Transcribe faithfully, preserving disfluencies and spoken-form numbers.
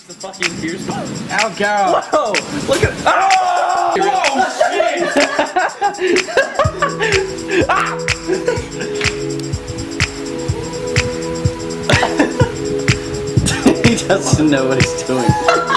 The fucking beer spot. Ow, Carol. Whoa! Look at. Oh! Oh, shit! Ah! He doesn't know what he's doing.